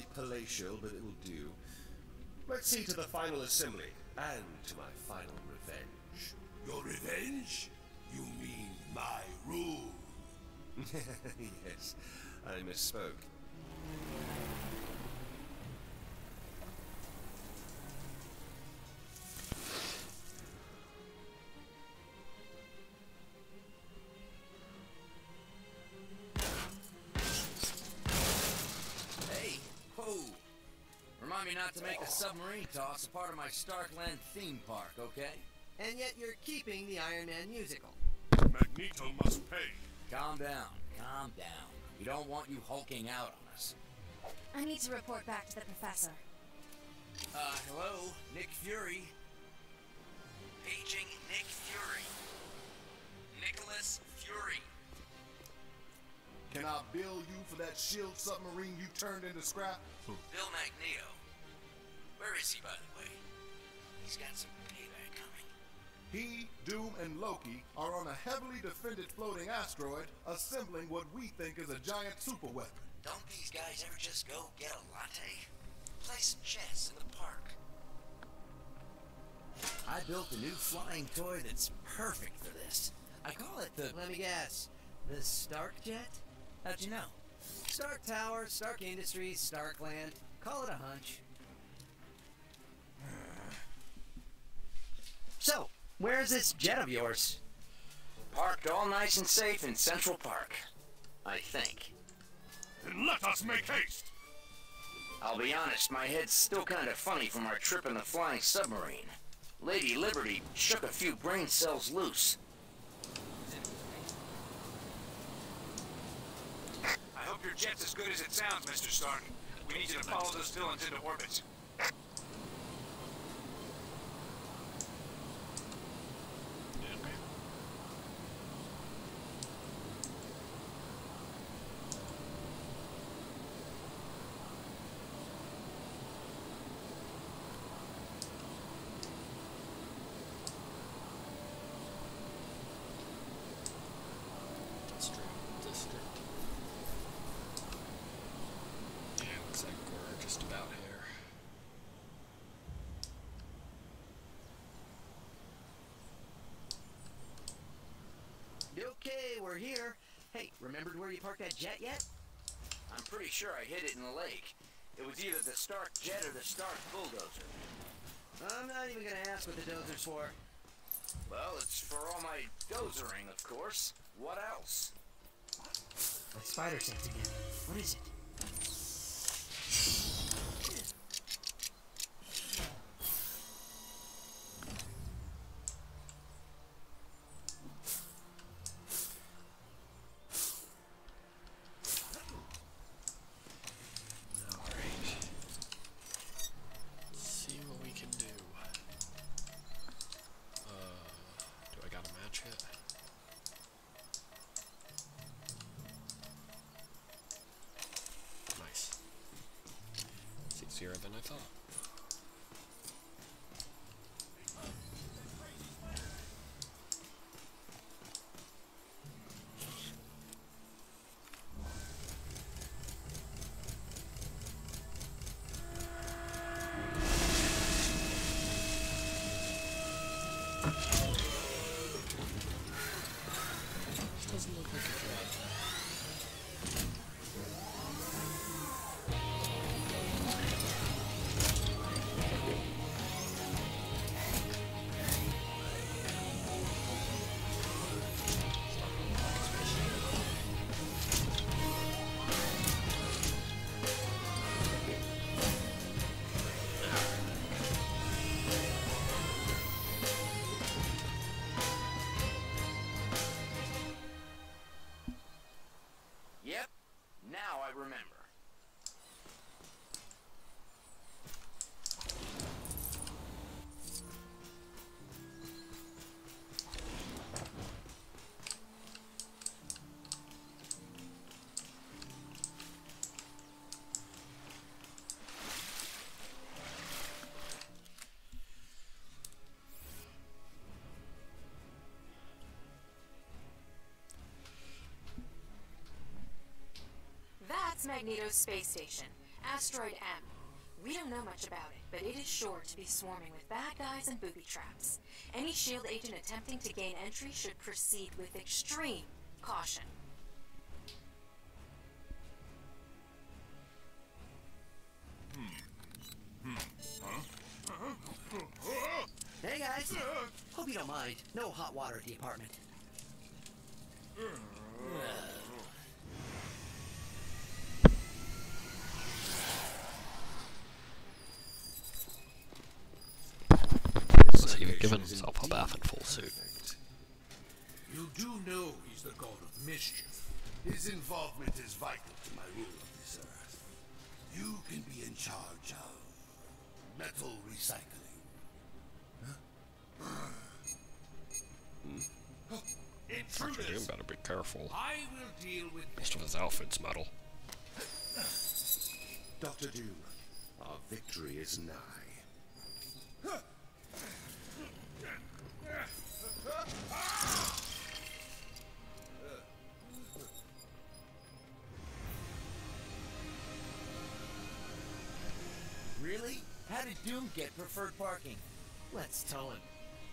hardly palatial, but it will do. Let's see to the final assembly, and to my final revenge. Your revenge? You mean my rule? Yes, I misspoke. Hey, whoa! Remind me not to make a submarine toss a part of my Starkland theme park, okay? And yet you're keeping the Iron Man musical. Magneto must pay. Calm down, calm down. We don't want you hulking out on us. I need to report back to the professor. Hello? Nick Fury? Paging Nick Fury. Nicholas Fury. Can I bill you for that shield submarine you turned into scrap? Bill Magneto. Where is he, by the way? He's got some payback coming. He, Doom, and Loki are on a heavily defended floating asteroid assembling what we think is a giant superweapon. Don't these guys ever just go get a latte? Play some chess in the park. I built a new flying toy that's perfect for this. I call it the... Let me guess. The Stark Jet? How'd you know? Stark Tower, Stark Industries, Starkland. Call it a hunch. So, where's this jet of yours? Parked all nice and safe in Central Park. I think. Then let us make haste! I'll be honest, my head's still kind of funny from our trip in the flying submarine. Lady Liberty shook a few brain cells loose. I hope your jet's as good as it sounds, Mr. Stark. We need you to follow those villains into orbit. Yeah, looks like we're just about here. Okay, we're here. Hey, remembered where you parked that jet yet? I'm pretty sure I hid it in the lake. It was either the Stark jet or the Stark bulldozer. I'm not even gonna ask what the dozer's for. Well, it's for all my dozering, of course. What else? That spider sense again. What is it? Alright. Let's see what we can do. Do I got a match yet? Nice. It's easier than I thought. Doesn't look like a threat. Yep, now I remember. That's Magneto's space station. Asteroid M. We don't know much about it, but it is sure to be swarming with bad guys and booby traps. Any S.H.I.E.L.D. agent attempting to gain entry should proceed with extreme caution. Hey guys, hope you don't mind. No hot water at the apartment. He's even given himself a bath in full suit. You do know he's the god of mischief. His involvement is vital to my rule of this earth. You can be in charge of metal recycling. Dr. Doom better be careful. I will deal with Most of his outfit's metal. Dr. Doom, our victory is nigh. Really? How did Doom get preferred parking? Let's tow him.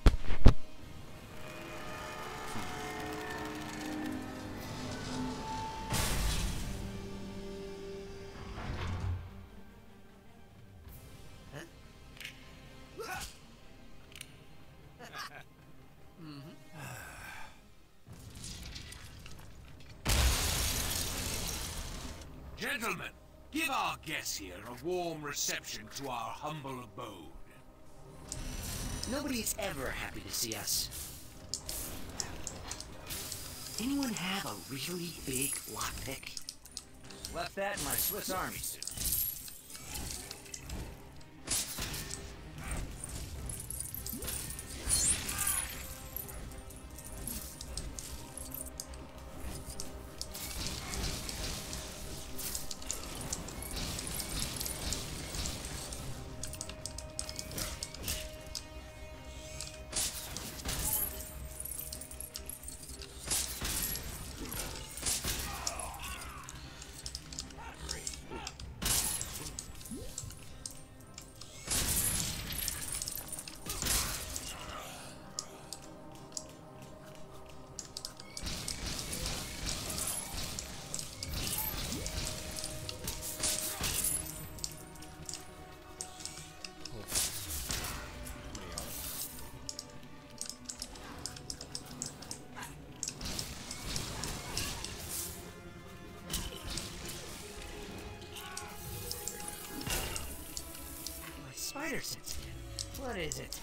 Gentlemen, give our guests here a warm reception to our humble abode. Nobody's ever happy to see us. Anyone have a really big lockpick? Left that in my Swiss Army suit. Spider sensitive. What is it?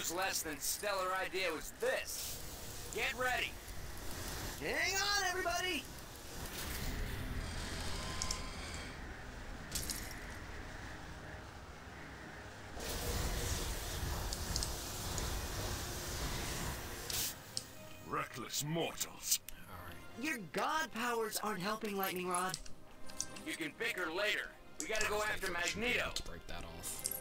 much less than stellar idea was this. Get ready. Hang on, everybody! Reckless mortals. Your god powers aren't helping, Lightning Rod. You can bicker later. We gotta go after Magneto. To break that off.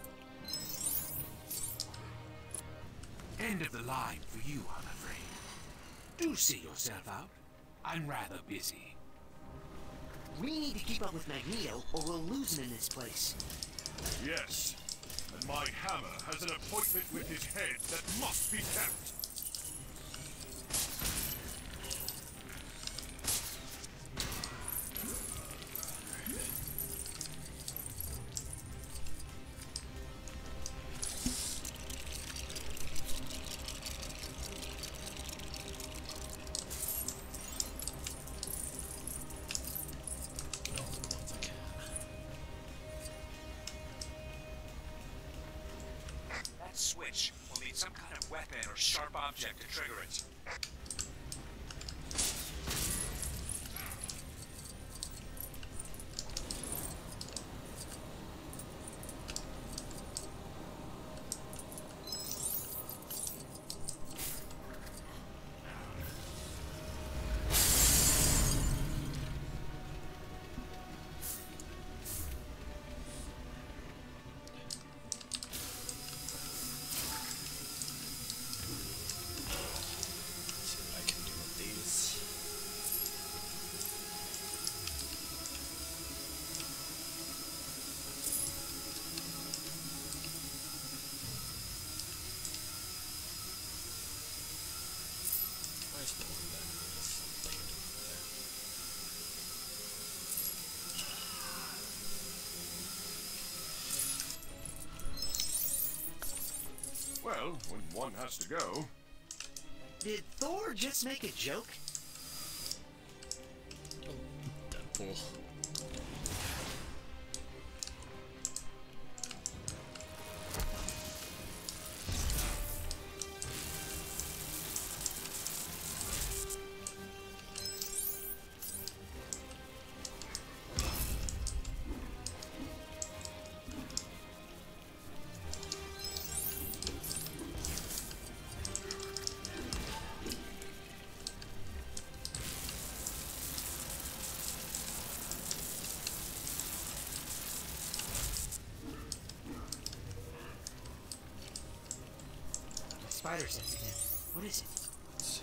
End of the line for you, I'm afraid. Do see yourself out. I'm rather busy. We need to keep up with Magneto, or we'll lose him in this place. Yes. And my hammer has an appointment with his head that must be kept. That switch will need some kind of weapon or sharp object to trigger it. See what I can do with these. Where's the one that needs something there? Well, when one has to go. Did Thor just make a joke? Deadpool. Spider sense again. What is it? Let's see.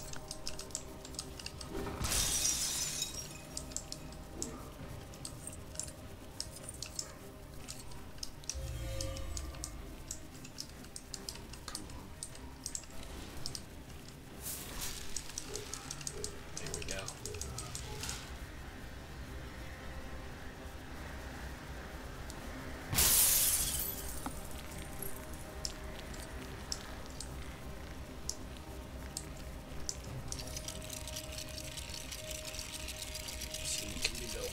There we go. See what can be built.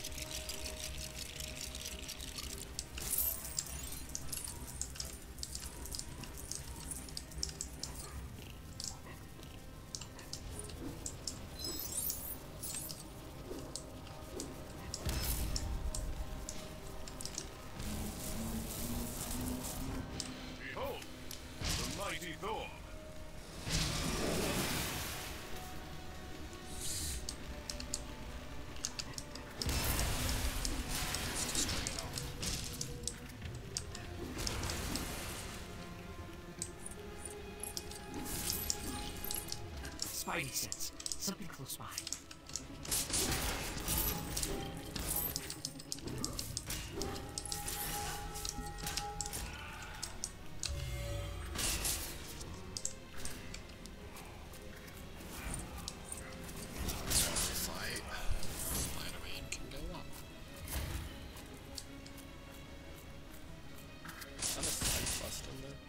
Behold, the mighty Thor. Let's destroy it all. Spidey sense. Something close by. So if we fight, my domain can go up. Is that a fight bust in there?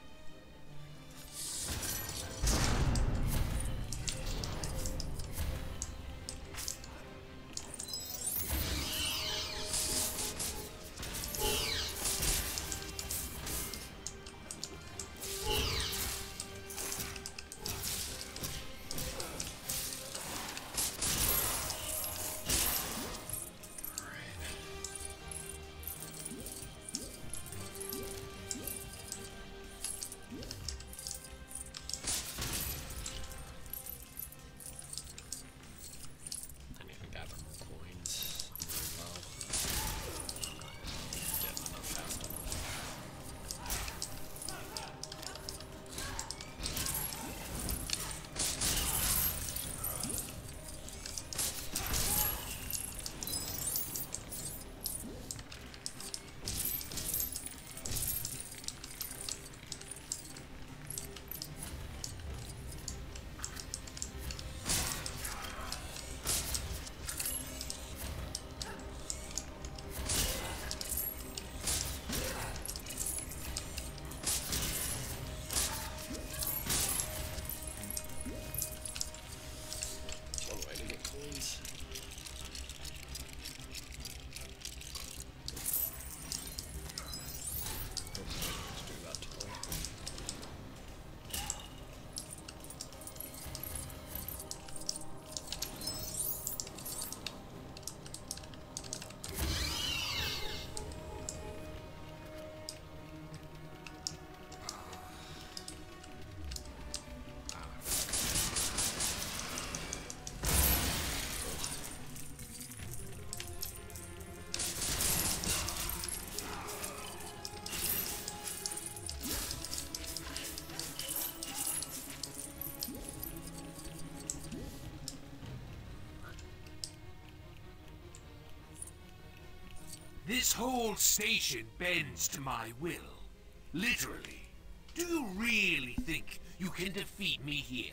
whole station bends to my will. Literally. Do you really think you can defeat me here?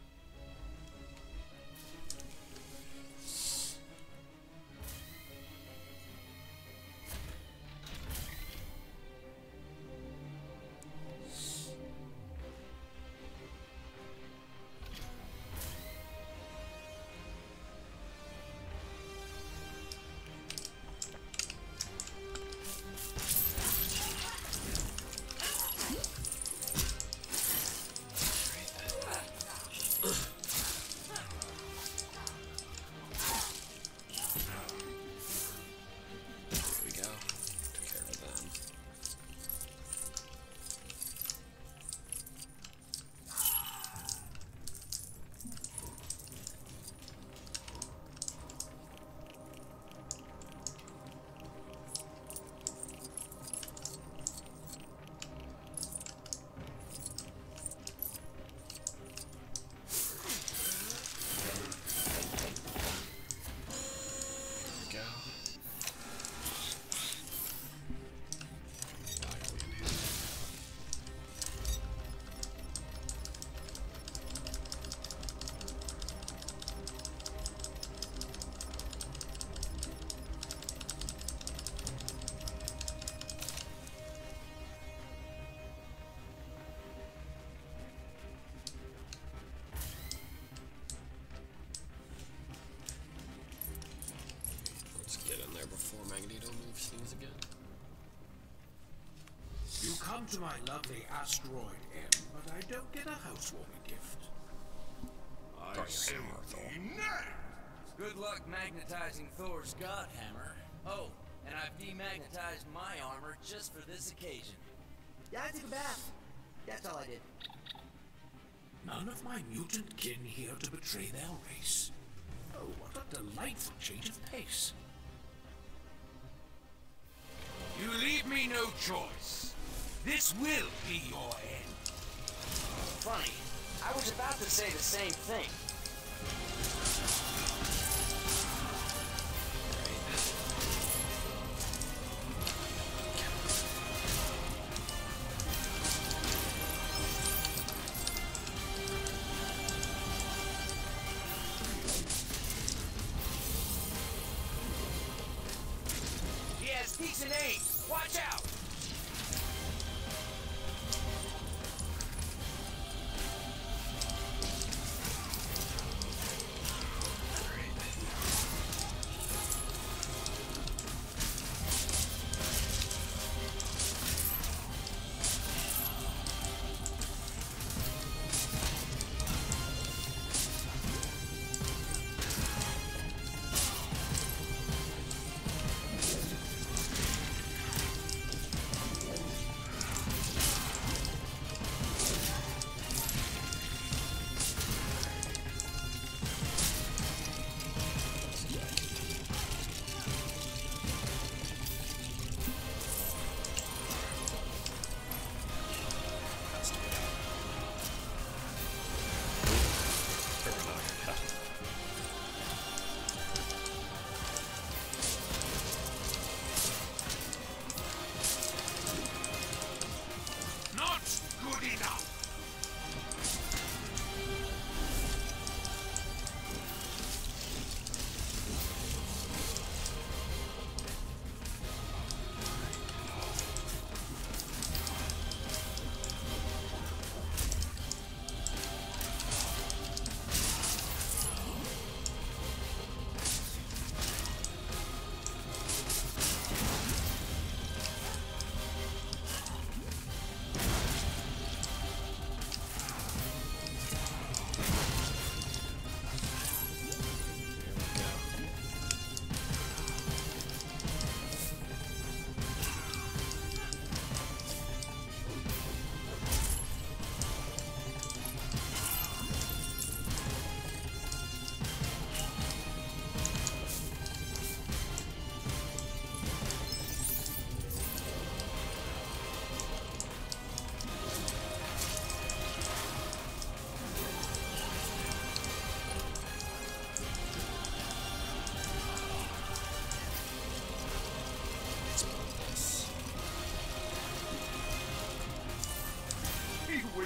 Before Magneto moves things again. You come to my lovely asteroid, M, but I don't get a housewarming gift. I see. Good luck magnetizing Thor's god hammer. Oh, and I've demagnetized my armor just for this occasion. Yeah, I took a bath. That's all I did. None of my mutant kin here to betray their race. Oh, what a delightful change of pace. You leave me no choice. This will be your end. Funny, I was about to say the same thing. He has decent aim. Watch out!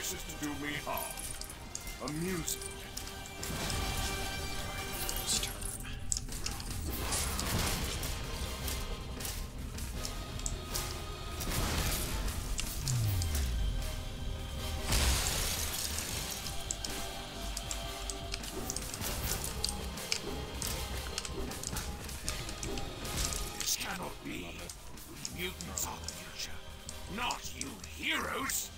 wishes to do me harm. Amusing. His turn. This cannot be. Mutants are the future, not you heroes!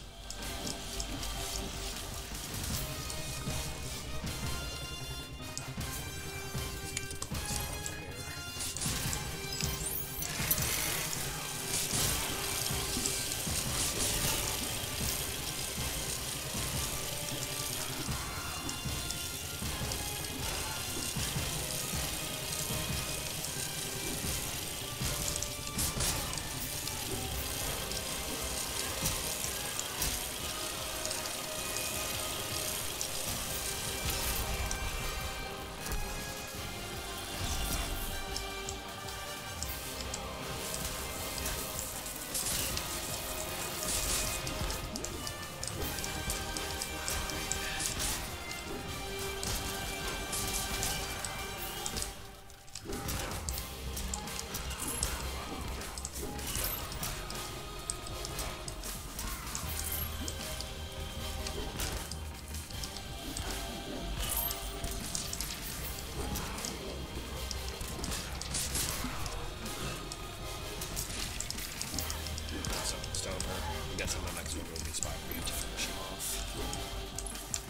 Something's over. I'm guessing the next one will be spot for you to finish him off.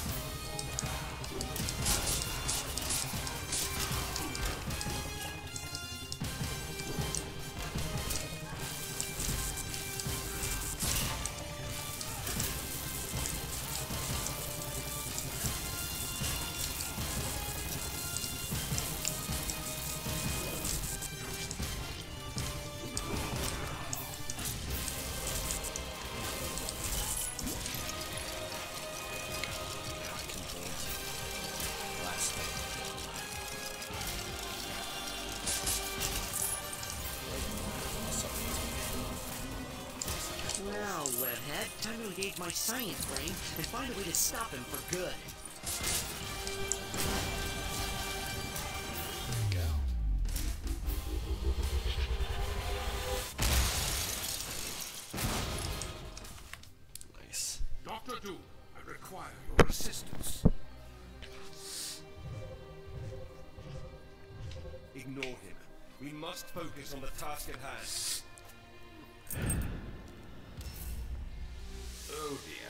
I can hold last thing. Well, Webhead, time to engage my science brain and find a way to stop him for good. There we go. Nice. Dr. Doom, I require your assistance. Ignore him. We must focus on the task at hand. Oh dear.